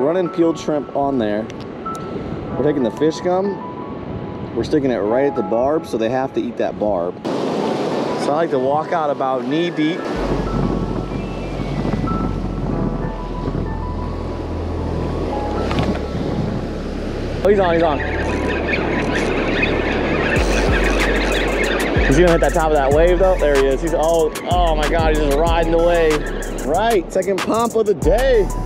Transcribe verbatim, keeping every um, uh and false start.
running peeled shrimp on there. We're taking the fish gum, we're sticking it right at the barb, so they have to eat that barb. So I like to walk out about knee deep. Oh, he's on, he's on. He's gonna hit that top of that wave though. There he is. He's, oh, oh my God, he's just riding the wave. Right, second pump of the day.